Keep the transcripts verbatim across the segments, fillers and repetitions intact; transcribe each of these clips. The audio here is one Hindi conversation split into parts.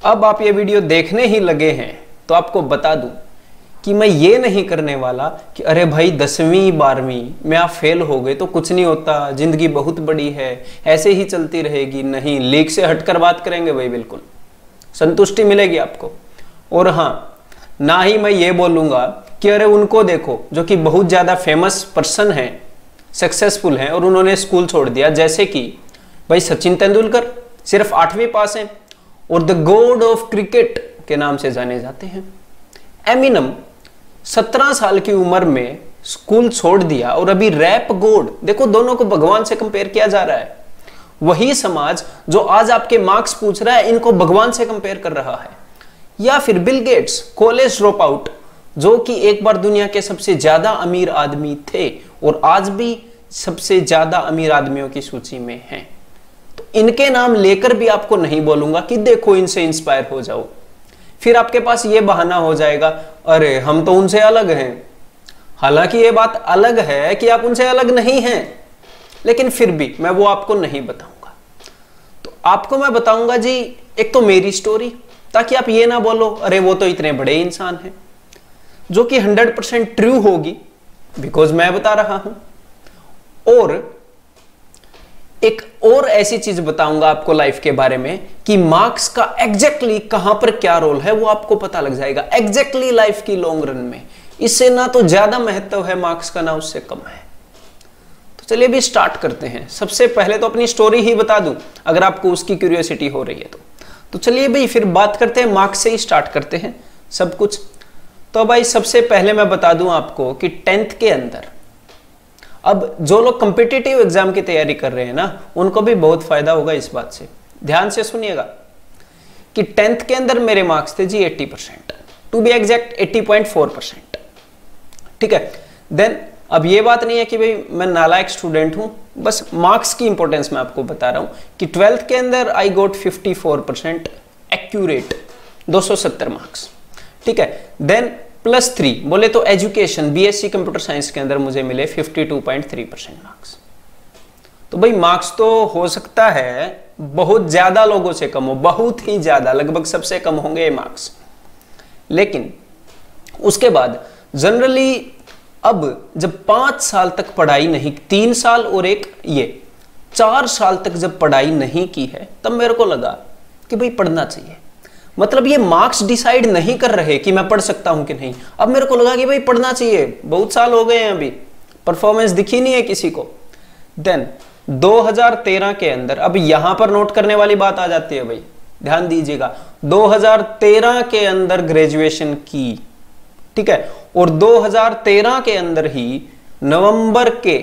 अब आप ये वीडियो देखने ही लगे हैं तो आपको बता दूं कि मैं ये नहीं करने वाला कि अरे भाई दसवीं बारहवीं में आप फेल हो गए तो कुछ नहीं होता, जिंदगी बहुत बड़ी है, ऐसे ही चलती रहेगी। नहीं, लीक से हटकर बात करेंगे भाई, बिल्कुल संतुष्टि मिलेगी आपको। और हाँ, ना ही मैं ये बोलूंगा कि अरे उनको देखो जो कि बहुत ज्यादा फेमस पर्सन है, सक्सेसफुल हैं और उन्होंने स्कूल छोड़ दिया, जैसे कि भाई सचिन तेंदुलकर सिर्फ आठवीं पास हैं और द गॉड ऑफ क्रिकेट के नाम से जाने जाते हैं। एमिनम सत्रह साल की उम्र में स्कूल छोड़ दिया और अभी रैप गॉड, देखो दोनों को भगवान से कंपेयर किया जा रहा है। वही समाज जो आज आपके मार्क्स पूछ रहा है, इनको भगवान से कंपेयर कर रहा है। या फिर Bill Gates, college drop out, जो कि एक बार दुनिया के सबसे ज्यादा अमीर आदमी थे और आज भी सबसे ज्यादा अमीर आदमियों की सूची में हैं। तो इनके नाम लेकर भी आपको नहीं बोलूंगा कि देखो इनसे इंस्पायर हो जाओ। फिर आपके पास ये बहाना हो जाएगा, अरे हम तो उनसे अलग हैं। हालांकि ये बात अलग है कि आप उनसे अलग नहीं हैं, लेकिन फिर भी मैं वो आपको नहीं बताऊंगा। तो आपको मैं बताऊंगा जी एक तो मेरी स्टोरी, ताकि आप ये ना बोलो अरे वो तो इतने बड़े इंसान हैं, जो कि हंड्रेड परसेंट ट्रू होगी बिकॉज मैं बता रहा हूं। और एक और ऐसी चीज बताऊंगा आपको लाइफ के बारे में कि मार्क्स का एग्जैक्टली कहां पर क्या रोल है वो आपको पता लग जाएगा एग्जैक्टली लाइफ की लॉन्ग रन में। इससे ना तो ज्यादा महत्व है मार्क्स का, ना उससे कम है। तो चलिए भी स्टार्ट करते हैं। सबसे पहले तो अपनी स्टोरी ही बता दूं अगर आपको उसकी क्यूरियोसिटी हो रही है तो तो चलिए भाई फिर बात करते हैं, मार्क्स से ही स्टार्ट करते हैं सब कुछ। तो भाई सबसे पहले मैं बता दूं आपको कि टेंथ के अंदर, अब जो लोग कॉम्पिटिटिव एग्जाम की तैयारी कर रहे हैं ना, उनको भी बहुत फायदा होगा इस बात से। ध्यान से सुनिएगा कि टेंथ के अंदर मेरे मार्क्स थे जी अस्सी परसेंट, टू बी एग्जैक्ट अस्सी पॉइंट फोर परसेंट। ठीक है, देन अब ये बात नहीं है कि भाई मैं नालायक स्टूडेंट हूं, बस मार्क्स की इंपॉर्टेंस मैं आपको बता रहा हूं कि ट्वेल्थ के अंदर I got fifty four percent accurate, दो सौ सत्तर मार्क्स। ठीक है, देन प्लस थ्री बोले तो एजुकेशन, बीएससी कंप्यूटर साइंस के अंदर मुझे मिले बावन पॉइंट तीन परसेंट मार्क्स। तो भाई मार्क्स तो हो सकता है बहुत ज्यादा लोगों से कम हो, बहुत ही ज्यादा, लगभग सबसे कम होंगे ये मार्क्स। लेकिन उसके बाद जनरली अब जब पांच साल तक पढ़ाई नहीं, तीन साल और एक ये चार साल तक जब पढ़ाई नहीं की है, तब मेरे को लगा कि भाई पढ़ना चाहिए। मतलब ये मार्क्स डिसाइड नहीं कर रहे कि मैं पढ़ सकता हूं कि नहीं, अब मेरे को लगा कि भाई पढ़ना चाहिए। बहुत साल हो गए हैं, अभी परफॉर्मेंस दिखी नहीं है किसी को। देन दो हज़ार तेरह के अंदर, अब यहां पर नोट करने वाली बात आ जाती है भाई, ध्यान दीजिएगा। दो हज़ार तेरह के अंदर ग्रेजुएशन की, ठीक है, और दो हज़ार तेरह के अंदर ही नवंबर के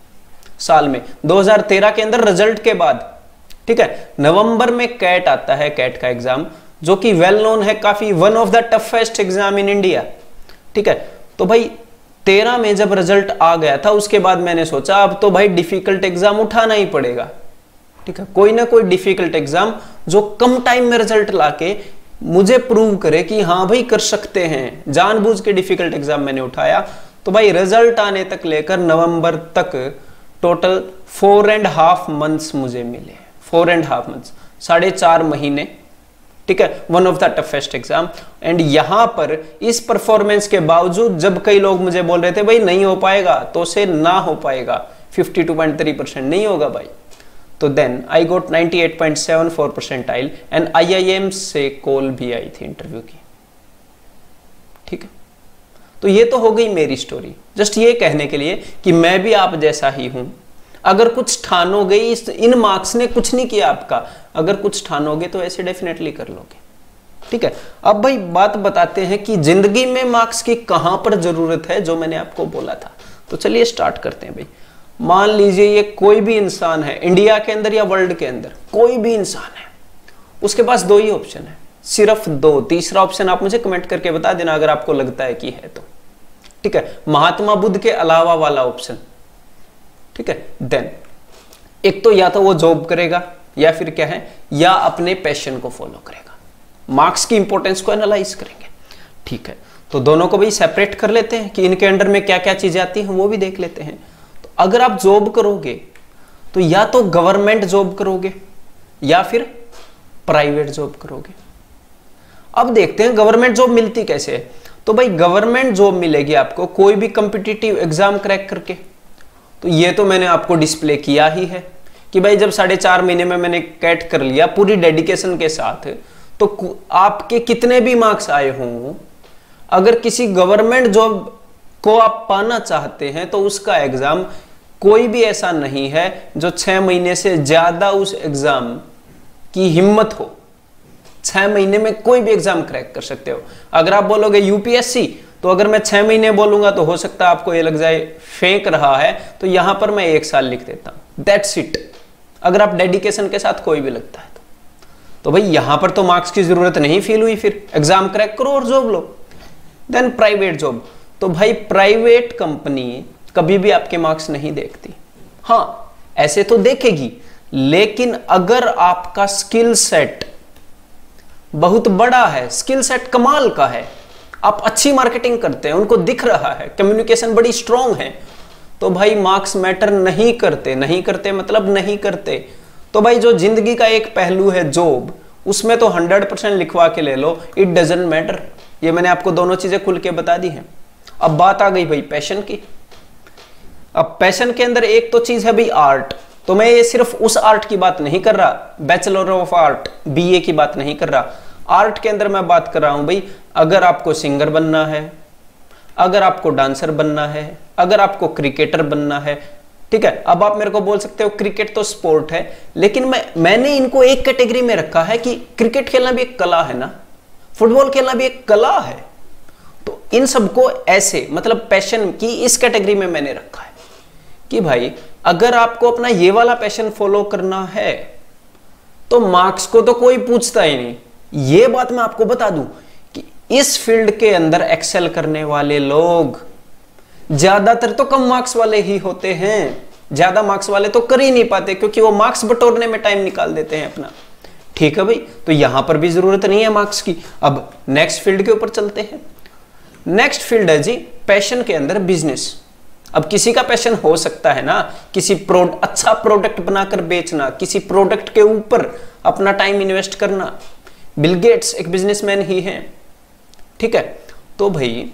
साल में, दो हज़ार तेरह के अंदर रिजल्ट के बाद, ठीक है, नवंबर में कैट आता है, कैट का एग्जाम, जो कि वेल नोन है, काफी one of the toughest exam in India. ठीक है, तो भाई तेरह में जब रिजल्ट आ गया था, उसके बाद मैंने सोचा अब तो भाई डिफिकल्ट एग्जाम उठाना ही पड़ेगा। ठीक है, कोई ना कोई डिफिकल्ट एग्जाम जो कम टाइम में रिजल्ट लाके मुझे प्रूव करे कि हाँ भाई कर सकते हैं। जानबूझ के डिफिकल्ट एग्जाम मैंने उठाया। तो भाई रिजल्ट आने तक लेकर नवंबर तक total four and half months मुझे मिले, फोर एंड हाफ मंथ्स, साढ़े चार महीने। ठीक है, one of the toughest exam. And यहां पर इस परफॉर्मेंस के बावजूद जब कई लोग मुझे बोल रहे थे भाई नहीं हो पाएगा, तो से ना हो पाएगा, बावन पॉइंट तीन परसेंट नहीं होगा भाई। तो देन आई गोट अट्ठानवे पॉइंट सात चार परसेंटाइल एंड आईआईएम से कॉल भी आई थी इंटरव्यू की। ठीक है, तो ये तो हो गई मेरी स्टोरी, जस्ट ये कहने के लिए कि मैं भी आप जैसा ही हूं। अगर कुछ ठानोगे, इस इन मार्क्स ने कुछ नहीं किया आपका, अगर कुछ ठानोगे तो ऐसे डेफिनेटली कर लोगे। ठीक है, अब भाई बात बताते हैं कि जिंदगी में मार्क्स की कहां पर जरूरत है, जो मैंने आपको बोला था। तो चलिए स्टार्ट करते हैं भाई। मान लीजिए ये कोई भी इंसान है, इंडिया के अंदर या वर्ल्ड के अंदर कोई भी इंसान है, उसके पास दो ही ऑप्शन है, सिर्फ दो। तीसरा ऑप्शन आप मुझे कमेंट करके बता देना अगर आपको लगता है कि है तो। ठीक है, महात्मा बुद्ध के अलावा वाला ऑप्शन। ठीक है, देन एक तो या तो वो जॉब करेगा, या फिर क्या है, या अपने पैशन को फॉलो करेगा। मार्क्स की इंपॉर्टेंस को एनालाइज करेंगे। ठीक है, तो दोनों को भी सेपरेट कर लेते हैं कि इनके अंडर में क्या क्या चीजें आती हैं, वो भी देख लेते हैं। तो अगर आप जॉब करोगे तो या तो गवर्नमेंट जॉब करोगे या फिर प्राइवेट जॉब करोगे। अब देखते हैं गवर्नमेंट जॉब मिलती कैसे है। तो भाई गवर्नमेंट जॉब मिलेगी आपको कोई भी कॉम्पिटिटिव एग्जाम क्रैक करके। तो ये तो मैंने आपको डिस्प्ले किया ही है कि भाई जब साढ़े चार महीने में मैंने कैट कर लिया पूरी डेडिकेशन के साथ, तो आपके कितने भी मार्क्स आए हों, अगर किसी गवर्नमेंट जॉब को आप पाना चाहते हैं तो उसका एग्जाम कोई भी ऐसा नहीं है जो छह महीने से ज्यादा उस एग्जाम की हिम्मत हो। छह महीने में कोई भी एग्जाम क्रैक कर सकते हो। अगर आप बोलोगे यूपीएससी, तो अगर मैं छह महीने बोलूंगा तो हो सकता है आपको ये लग जाए फेंक रहा है, तो यहां पर मैं एक साल लिख देता हूं, दैट्स इट। अगर आप डेडिकेशन के साथ कोई भी लगता है तो, तो भाई यहां पर तो मार्क्स की जरूरत नहीं फील हुई, फिर एग्जाम क्रैक करो और जॉब लो। देन प्राइवेट जॉब, तो भाई प्राइवेट कंपनी कभी भी आपके मार्क्स नहीं देखती। हाँ ऐसे तो देखेगी, लेकिन अगर आपका स्किल सेट बहुत बड़ा है, स्किल सेट कमाल का है, आप अच्छी मार्केटिंग करते हैं, उनको दिख रहा है, कम्युनिकेशन बड़ी स्ट्रांग है, तो भाई मार्क्स मैटर नहीं करते। नहीं करते मतलब नहीं करते। तो भाई जो जिंदगी का एक पहलू है जॉब, उसमें तो हंड्रेड परसेंट लिखवा के ले लो, इट डजंट मैटर। ये मैंने आपको दोनों चीजें खुल के बता दी हैं। अब बात आ गई भाई पैशन की। अब पैशन के अंदर एक तो चीज है भाई आर्ट, तो मैं ये सिर्फ उस आर्ट की बात नहीं कर रहा, बैचलर ऑफ आर्ट बीए की बात नहीं कर रहा। आर्ट के अंदर मैं बात कर रहा हूं भाई, अगर आपको सिंगर बनना है, अगर आपको डांसर बनना है, अगर आपको क्रिकेटर बनना है, ठीक है। अब आप मेरे को बोल सकते हो क्रिकेट तो स्पोर्ट है, लेकिन मैं मैंने इनको एक कैटेगरी में रखा है कि क्रिकेट खेलना भी एक कला है ना, फुटबॉल खेलना भी एक कला है। तो इन सबको ऐसे मतलब पैशन की इस कैटेगरी में मैंने रखा है कि भाई अगर आपको अपना ये वाला पैशन फॉलो करना है तो मार्क्स को तो कोई पूछता ही नहीं। ये बात मैं आपको बता दूं कि इस फील्ड के अंदर एक्सेल करने वाले लोग ज्यादातर तो कम मार्क्स वाले ही होते हैं। ज्यादा मार्क्स वाले तो कर ही नहीं पाते, क्योंकि वो मार्क्स बटोरने में टाइम निकाल देते हैं अपना। ठीक है भाई, तो यहां पर भी जरूरत नहीं है मार्क्स की। अब नेक्स्ट फील्ड के ऊपर चलते हैं। नेक्स्ट फील्ड है जी पैशन के अंदर बिजनेस। अब किसी का पैशन हो सकता है ना किसी प्रोड अच्छा प्रोडक्ट बनाकर बेचना, किसी प्रोडक्ट के ऊपर अपना टाइम इन्वेस्ट करना। बिल गेट्स एक बिजनेसमैन ही है, ठीक है। तो भाई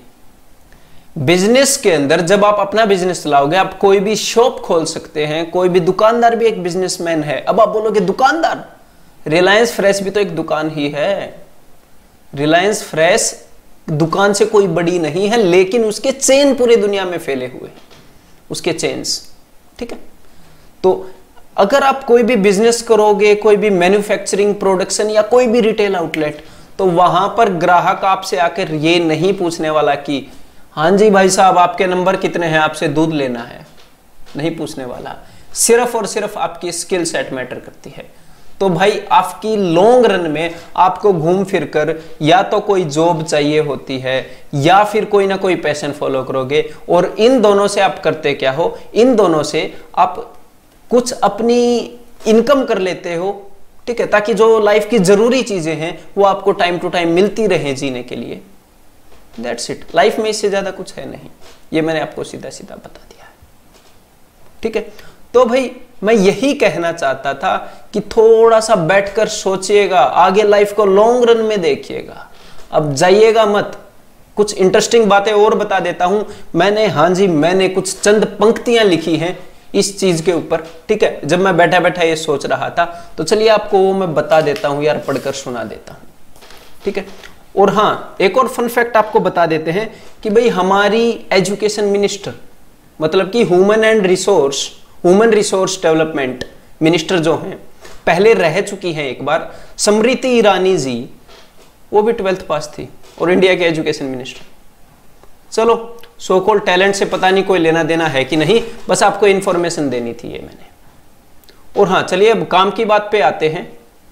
बिजनेस के अंदर जब आप अपना बिजनेस चलाओगे, आप कोई भी शॉप खोल सकते हैं, कोई भी दुकानदार भी एक बिजनेसमैन है। अब आप बोलोगे दुकानदार, रिलायंस फ्रेश भी तो एक दुकान ही है। रिलायंस फ्रेश दुकान से कोई बड़ी नहीं है, लेकिन उसके चेन पूरी दुनिया में फैले हुए हैं, उसके चेन्स, ठीक है। तो अगर आप कोई भी बिजनेस करोगे, कोई भी मैन्युफैक्चरिंग प्रोडक्शन या कोई भी रिटेल आउटलेट, तो वहां पर ग्राहक आपसे आकर ये नहीं पूछने वाला कि हाँ जी भाई साहब आपके नंबर कितने हैं, आपसे दूध लेना है, नहीं पूछने वाला। सिर्फ और सिर्फ आपकी स्किल सेट मैटर करती है। तो भाई आपकी लॉन्ग रन में आपको घूम फिर कर या तो कोई जॉब चाहिए होती है या फिर कोई ना कोई पैशन फॉलो करोगे। और इन दोनों से आप करते क्या हो, इन दोनों से आप कुछ अपनी इनकम कर लेते हो, ठीक है, ताकि जो लाइफ की जरूरी चीजें हैं वो आपको टाइम टू टाइम मिलती रहे जीने के लिए। That's it. लाइफ में इससे ज्यादा कुछ है नहीं, ये मैंने आपको सीधा सीधा बता दिया है, ठीक है। तो भाई मैं यही कहना चाहता था कि थोड़ा सा बैठकर सोचिएगा, आगे लाइफ को लॉन्ग रन में देखिएगा। अब जाइएगा मत। कुछ इंटरेस्टिंग बातें और बता देता हूं मैंने, हाँ जी मैंने कुछ चंद पंक्तियां लिखी हैं इस चीज के ऊपर, ठीक है। जब मैं बैठा बैठा ये सोच रहा था, तो चलिए आपको वो मैं बता देता हूं यार, पढ़कर सुना देता हूं, ठीक है। और हाँ एक और फन फैक्ट आपको बता देते हैं कि भाई हमारी एजुकेशन मिनिस्टर मतलब कि human and resource human resource development minister जो हैं, पहले रह चुकी हैं एक बार, स्मृति ईरानी जी, वो भी ट्वेल्थ पास थी और इंडिया के एजुकेशन मिनिस्टर। चलो सो कॉल्ड टैलेंट से पता नहीं कोई लेना देना है कि नहीं, बस आपको इंफॉर्मेशन देनी थी ये मैंने। और हाँ चलिए अब काम की बात पे आते हैं।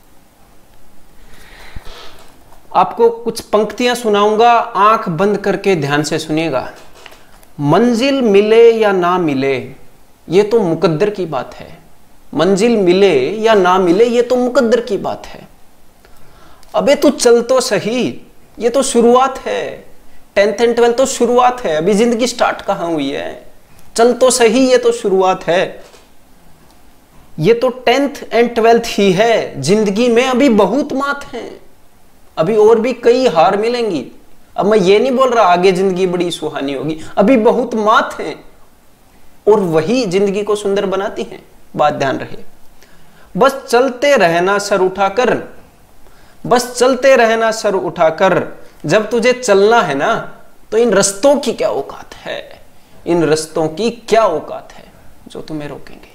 आपको कुछ पंक्तियां सुनाऊंगा, आंख बंद करके ध्यान से सुनिएगा। मंजिल मिले या ना मिले ये तो मुकद्दर की बात है। मंजिल मिले या ना मिले ये तो मुकद्दर की बात है। अबे तू चल तो सही, ये तो शुरुआत है। टेंथ एंड ट्वेल्थ तो शुरुआत है, अभी जिंदगी स्टार्ट कहां हुई है। चल तो सही, ये तो शुरुआत है। ये तो टेंथ एंड ट्वेल्थ ही है, जिंदगी में अभी बहुत मात है। अभी और भी कई हार मिलेंगी। अब मैं ये नहीं बोल रहा आगे जिंदगी बड़ी सुहानी होगी, अभी बहुत मात हैं और वही जिंदगी को सुंदर बनाती हैं। बात ध्यान रहे। बस चलते रहना सर उठाकर, बस चलते रहना सर उठाकर, जब तुझे चलना है ना तो इन रस्तों की क्या औकात है, इन रस्तों की क्या औकात है जो तुम्हें रोकेंगे।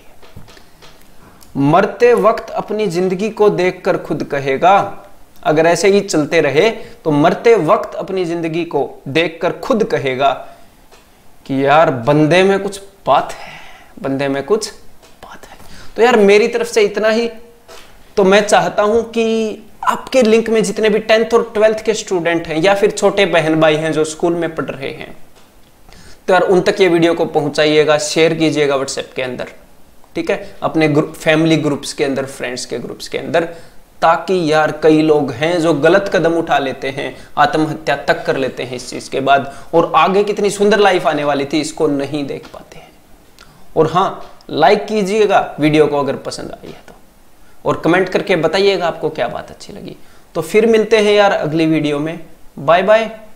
मरते वक्त अपनी जिंदगी को देखकर खुद कहेगा, अगर ऐसे ही चलते रहे तो मरते वक्त अपनी जिंदगी को देखकर खुद कहेगा कि यार बंदे में कुछ बात है, बंदे में कुछ बात है। तो यार मेरी तरफ से इतना ही। तो मैं चाहता हूं कि आपके लिंक में जितने भी टेंथ और ट्वेल्थ के स्टूडेंट हैं या फिर छोटे बहन भाई हैं जो स्कूल में पढ़ रहे हैं, तो यार उन तक ये वीडियो को पहुंचाइएगा, शेयर कीजिएगा व्हाट्सएप के अंदर, ठीक है, अपने ग्रुप, फैमिली ग्रुप्स के अंदर, फ्रेंड्स के ग्रुप्स के अंदर, ताकि यार कई लोग हैं जो गलत कदम उठा लेते हैं, आत्महत्या तक कर लेते हैं इस चीज के बाद, और आगे कितनी सुंदर लाइफ आने वाली थी इसको नहीं देख पाते हैं। और हाँ, लाइक कीजिएगा वीडियो को अगर पसंद आई है तो, और कमेंट करके बताइएगा आपको क्या बात अच्छी लगी। तो फिर मिलते हैं यार अगली वीडियो में। Bye bye.